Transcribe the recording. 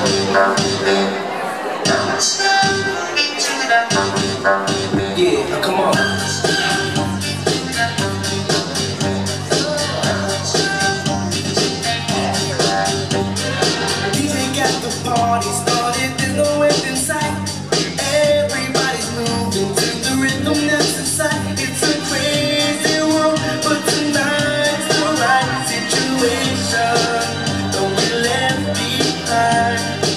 Yeah, come on. DJ got the party started, there's no end in sight. Everybody's moving to the rhythm that's inside. It's a crazy world, but tonight's the right situation. Don't get left behind.